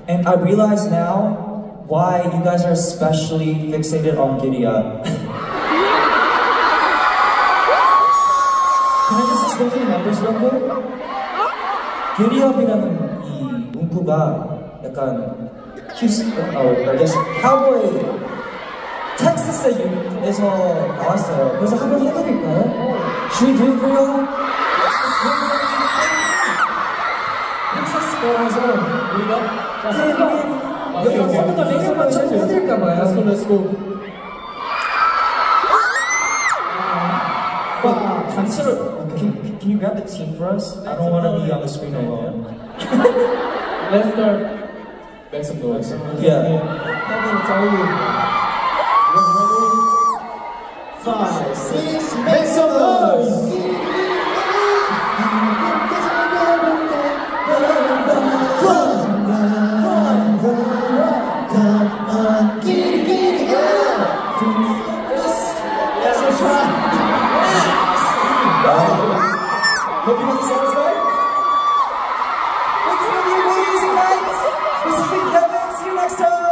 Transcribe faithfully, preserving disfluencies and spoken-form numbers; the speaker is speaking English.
And I realize now why you guys are especially fixated on Giddy Up. Can I just explain the numbers real quick? Giddy Up이라는 이 문구가 약간 휴스, 어, I guess 카우보이 텍사스에서 나왔어요. 그래서 한번 해드릴까요? Should we do it for you? 텍사스 거라서 우리가 여기 한번더 레이어만 좀 해드릴까봐요. Let's go, let's go. 단체로 Can, can you grab the team for us? I don't want to be on the screen alone. Let's start. Make some noise. Yeah. Five, six, make some noise. Come on, Giddy, Giddy, yeah. Yes, let's try. Hope you guys are satisfied. It's gonna be amazing night. This has been Kevin. See you next time.